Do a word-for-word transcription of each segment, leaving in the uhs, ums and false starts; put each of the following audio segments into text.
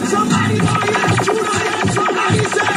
Somebody want to hear the tune again. Somebody say,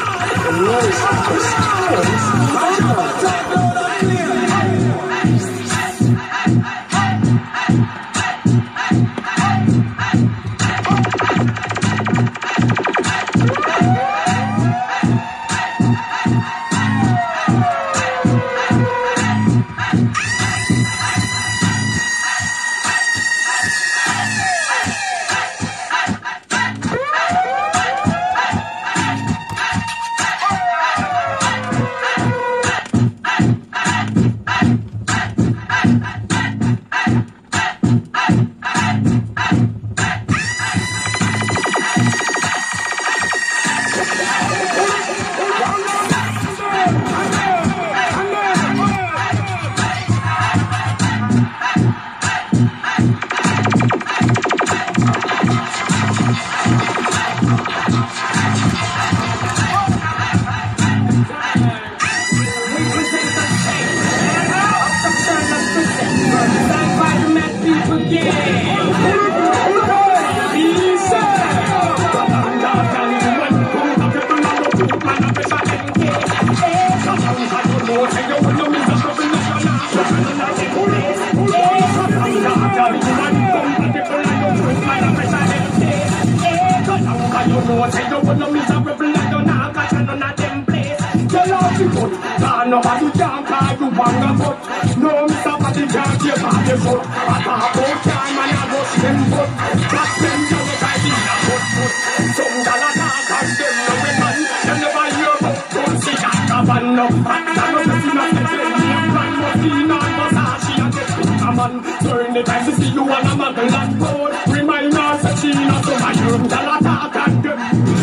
nobody can call you one of us. No, Mister Patty can't take off the foot. I talk about time and I rush them foot. But them just try to get a foot foot. Some gal a talk and them no weapon. Them never hear about don't see that caravan no. Hot than no person a say them name brand Moschino and Versace and the Sprinter man. During the time to see you on a muggle and gold. Remind us that she not so my room. Gal a talk and them.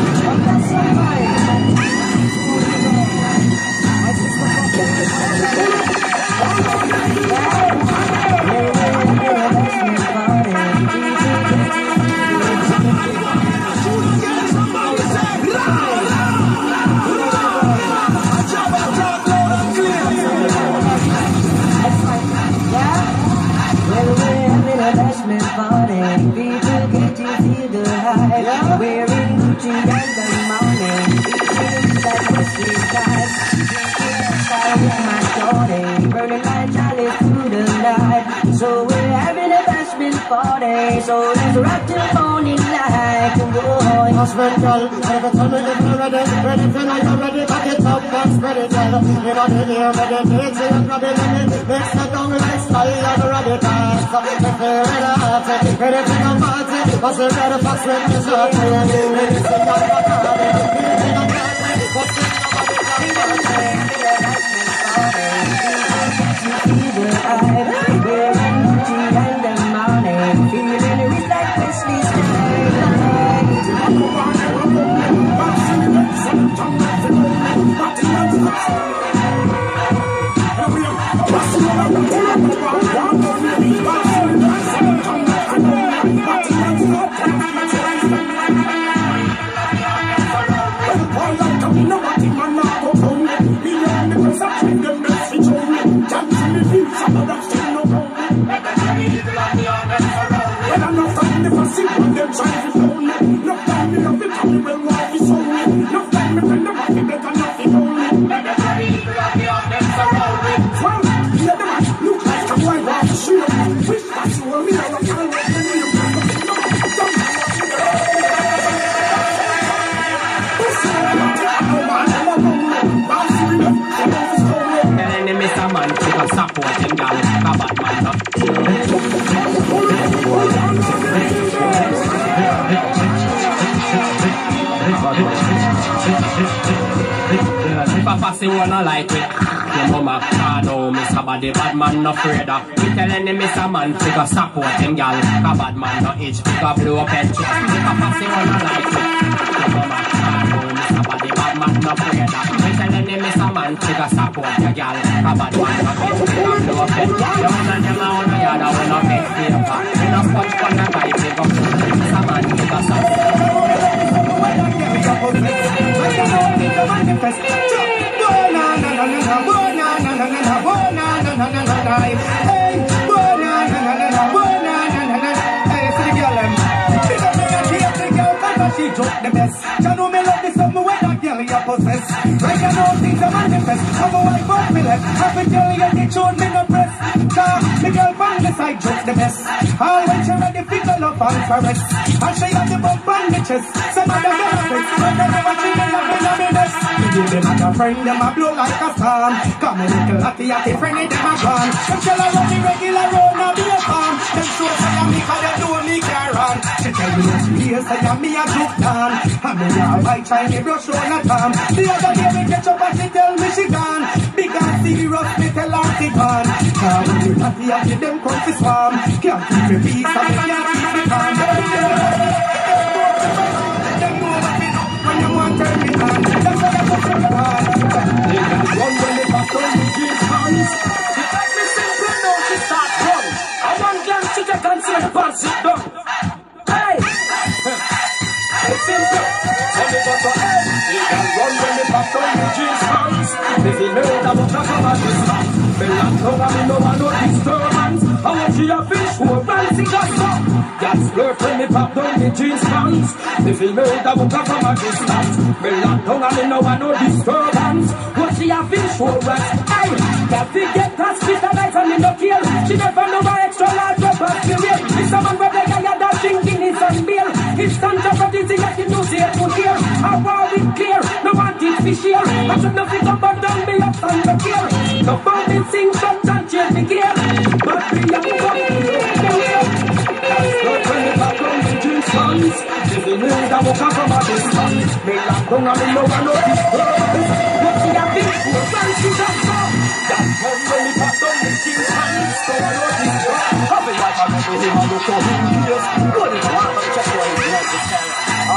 Wearing Gucci and the morning, feeling that Wesley side. With my shorty, burning my chalice through the night. So we're having a bashment party, so let's rock till morning light. Boy, husband, girl, every time we get ready, ready for now you're ready, back it up and spread it, girl. You know the air, ready, mix it up, grab it, let me mix the down lifestyle and ready fast. We feel it out, ready for the party, cause we're ready for sweat and short. Ready to sing out the party, feeling the party, but then nobody can party. Wearing Gucci and the morning, feeling rich like Wesley If a fussy wanna like it, your mama can't know Mister Body, bad man no afraid of. We telling him Mister Man, figure support him, y'all. A bad man no itch, figure blow up and chest. If a fussy wanna like it, your mama can't know Mister Body, bad man no afraid of. We telling him Mister Man, figure support your y'all. A bad man no itch, figure blow up and chest. You wanna them a wanna yada, we no make paper. We no touch on the bite, we go Mister Man, figure support. She me joke the best. You know me love this something where that girl you possess. Right you know things are manifest. I'm a wife of me left. Happy tell you they showed me no press. Cause the girl from the side joke the best. All when she ready to go love and caress. And she have the bump on the chest. Some of them are fix. But they never treat me like me love me best. Me give them like a friend, them a blow like a storm. Come a little hatty hatty friend, them a gone. Them tell her run the regular road, now be a farm. Them show say I'm me cause they know me can run. She tell me that she hears say I'm me a joke down. And me a white shiny brush on a tom. The other day we catch up and she tell me she gone. Big and serious, me tell her she gone. Cause when the hatty hatty them come to swarm. Can't keep me peace and me can't keep me calm. Them know what me know when you want turn me on. That's why I put them on. They can run when they pass on the jeans hands. She take me simple now, she start run. I want glance to take and see the pants sit down. Hey! It's simple. When they got to head, they can run when they pass on the jeans hands. If you know that what I come at this time, me not come and me no want no disturbance. I want you a fish who a fancy got up. That's flirt when me pop down the jeans pants. If you know that what I come at this time, me not come and me no want no disturbance. What she a fish who a rest. Hey, that fi get that hospitalized and me no kill. She never know my extra large weapons to real. It's a man where they got that drinking his own beer. It's time to put it in that you know see it to hear. I want it clear, no want it fi share. I should not think about down me up and the gear. No found it sing shut and change the gear. But we young come that's not when the back on the jeans pants. If you know that what I come at this time, me lock down and me no want no disturbance. What she a big fool, fancy that song. That's when the back on the jeans pants. So I know this job. Have it like I remember him and look for him years. What is the one to check what he's like to tell?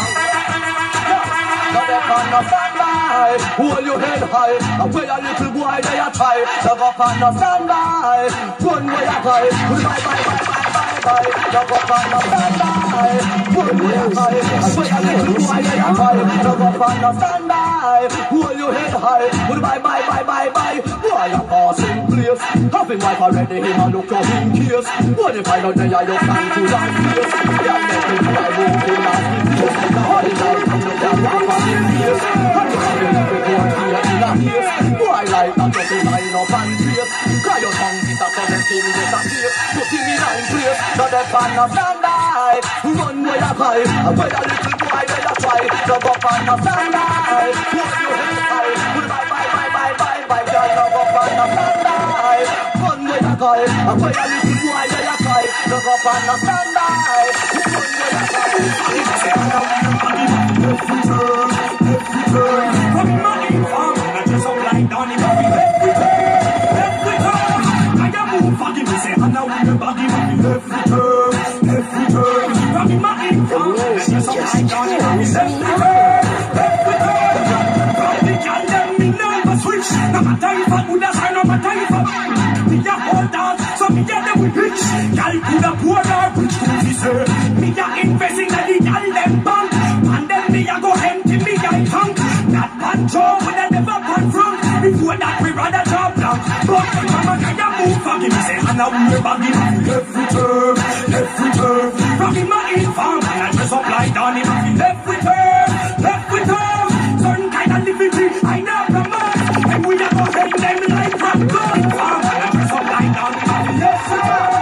Now they can't stand by. Hold your head high. And when a little boy they a try. Love up and no stand by. Run where you try. Bye bye bye bye bye bye. Love up and no stand by. Run where you try. And when a little boy they a try. Love up and no stand by. Hold your head high. Bye bye bye bye bye. Boy a passing place. Having wife already him and look for him case. What if I know they are your fan to that place? Can't make me do I won't be last in place. The holiday come to the rock and in place. And you have to be born here in a place. Boy like that just in line up and place. Cry your tongue is a sudden thing with a face. Put him in line place. So the fan of stand by. Run where you high. And when a little boy they a try. Love up and a stand by. Hold your head high. Bye bye bye bye bye bye. Love up and a stand by. Run where you high. And when a little boy they a try. Love up and a stand by. Run where you high. Every turn, every turn. From my farm, I dress up like Donnie Murphy. Every turn, every turn. I am move fucking me say, I know the body Murphy. Every turn, every turn. From my farm, I dress up like Donnie Murphy. Every turn, every turn. From the girl them me never switch. No matter if I would have sign, no matter if I me a hold on, so me get them with rich. Girl could have poor or rich to be say. Me a invest in the girl them bank. Me a go empty me I tank. That pancho would I never confront. Before that we rather drop down. But the mama can a move for me say and now we baggy every turn, every turn. Rocking my inform and I dress up like Donnie Murphy. Every turn, every turn. Certain kind of liberty I know promote. And we a go hang them like rock going farm. And I dress up like Donnie Murphy. Yes sir.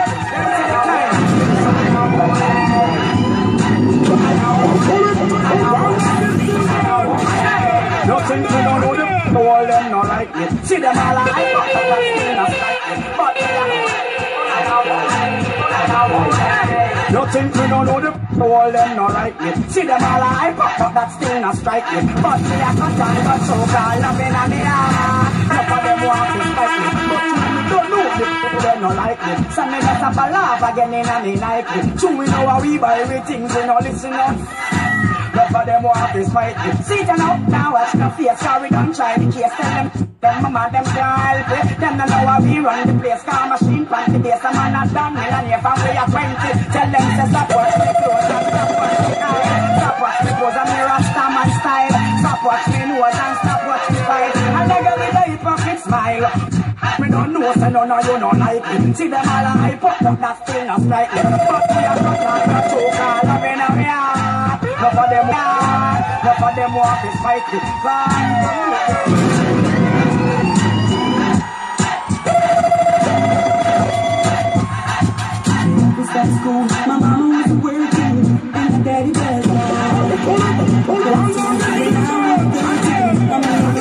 Nothing to know, know them, no all them not like me. See them all like me, but that's still not like me. But nothing to know, know them, no all them not like me. See them all like me, but that's still not strike me. But me a cut on but so called loving and me ah. None of them want to spite me, but you don't know me, they not like me. Some me just have a laugh again in a me like me. True we know how we buy we things we no listen up. None of them want to spite me. See them out now, watch no face, sorry don't try the case. Tell them, them mama, them can't help it. Them don't know how we run the place. Car machine, pan the base, a man not done millionaire from way of twenty. Tell them to stop watch me clothes and stop watch me eye. Stop watch me pose and me rasta man style. Stop watch me nose and stop watch me fight. And they give me the hypocrite smile. Me don't know, so none of you don't like me. See them all hype up, but that still not strike me. But we are not like a choke all up in a me heart. None of them Enough of them want to fight me. At school, my mama was working, and my daddy was gone. When I was thirteen, I'm in the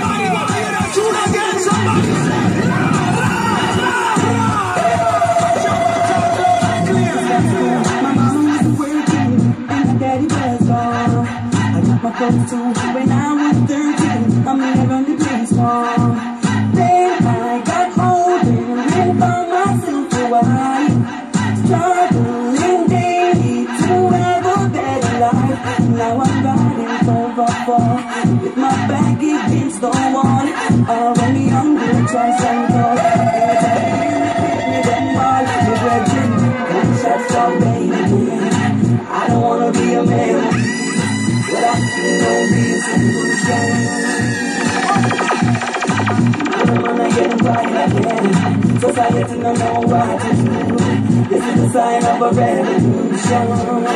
my mama was working, and my daddy was gone. I got my clothes too when I was thirteen. I'm in the running place farm. Then I got older and found myself a wife. Struggling daily to have a better life. Now I'm riding four by four with my back against the wall. Already hungry, twice and cold. I don't wanna be a man, but I feel no reason to shame. I'm gonna get right again. Society don't know what to do. This is the sign of a revolution.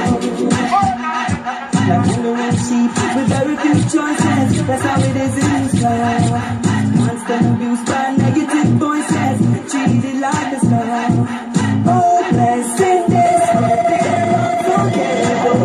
Like wandering sheep with very few choices. That's how it is in this life. Constant abuse by negative voices. Treated like a star. Hopeless in this world. They're unforgettable.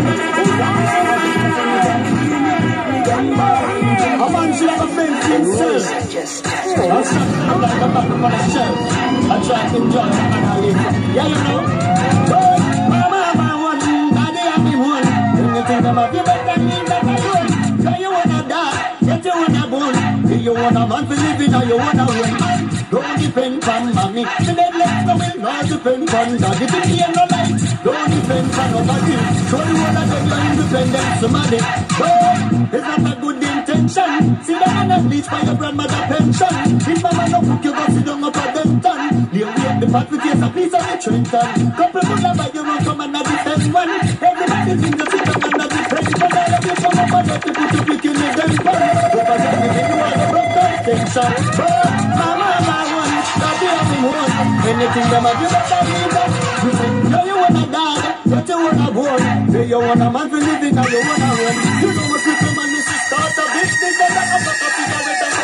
A man should have been himself. I'm something like a back on the shelf. I try to enjoy it and I live. Yeah, you know. But my mama won, daddy have been won. When you think about you better leave that alone. So you wanna die, yet you wanna born. Do you want a man for living or you wanna win? Don't depend on mommy. The dead legs no will not depend on daddy. If you ain't no life, don't depend on nobody. Show you wanna get your independence, somebody. But it's not a good intention. See the man that bleach for your grandmother pension. If mama no cook, you go sit down up at them ton. Lay away the pot with your piece of the Trenton. Couple of them by you run come and defend one. Everybody think you sit down and defend. But I love you from up and let you put your pick in the them fun. Because I'm the you want to broke down tension. But mama, my one, that you have been one. Anything them have you better leave that. You say, no you wanna die, that you wanna born. Do you want a man for living or you wanna run? You know what people man is to start a business and that I'm not a figure with them.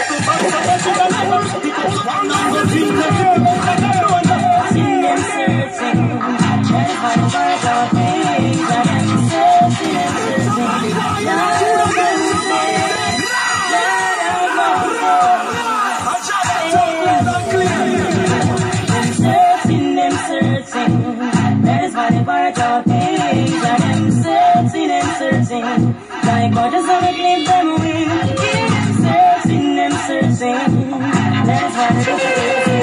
See them searching, trying to find out our things. I am searching and searching. Them searching, them searching. That is why they part of things. I am searching and searching. Like God just wanna leave them away. Searching, them searching. That's why they do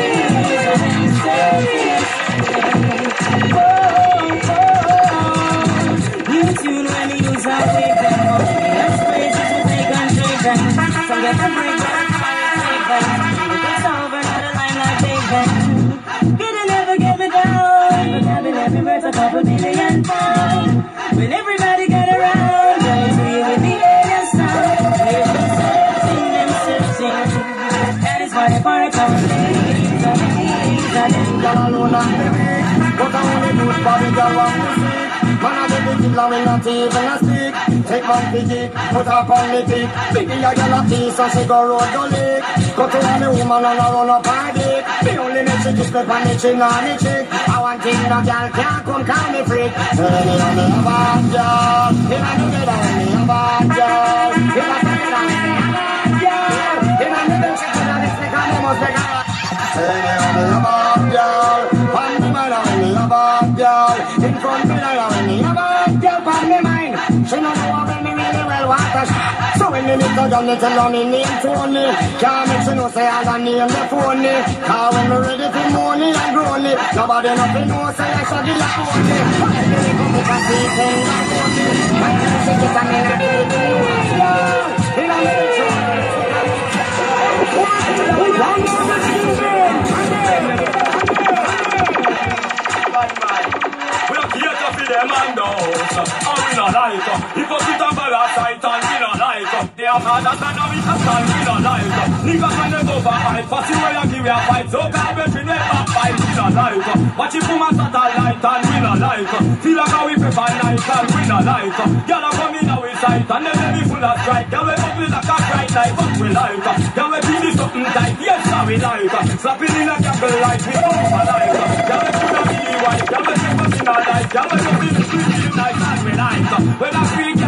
oh, oh, you tune when you use our way them up. Let's praise it to take contrition. So get the break down, take them. It's over, not a line like David. Didn't never get me down. But having every verse a couple million pounds. When everybody got around, those we with the alien sound. We're searching, them searching. That is why they part of things. Girl alone and baby, but I only do it for the girl want to see. Man I do the killer will not even a stick. Take one piggy, put up on the dick. Biggie a girl a piece and she go road the lick. Go to any woman and I run up her dick. The only make she kiss me on the chin and the cheek. I want thing no girl can't come call me freak. So any of me a bad girl, if I do get only a bad girl. If I do get only a bad girl. If I do get she could have this lick and they must be girl. So any of me a bad girl. Pan me mind and me a bad girl. In front me like a me a bad girl. Pan me mind. She no know how me really well want to sh- So when me meet a girl me tell her me name Tony. Can't make she know say I got name the phony. Cause when me ready for money and growny, nobody nothing know say I should be like phony. When me come with a sweet thing like phony, when she get a me like phony. In a little trouble. One more we are here to feed them and those, and we not like them. If you sit on parasite and we not like them, they are fathers and we can stand, we not like them. Niggas when they go for fight, fussy way you give you a fight, so garbage we never fight, we not like them. Watch it from a satellite and we not like them. Feel like how we prefer night and we not like them. Y'all come in and we say light and the baby full of strike. Girl, we ugly like a bright light, but we like her. Girl, we feel something tight, yes, how we like her. Slapping in a candle light, we come for light. Girl, we put a really white. Girl, we take us in our life. Girl, we just in the street, feel nice and we like her. When I speak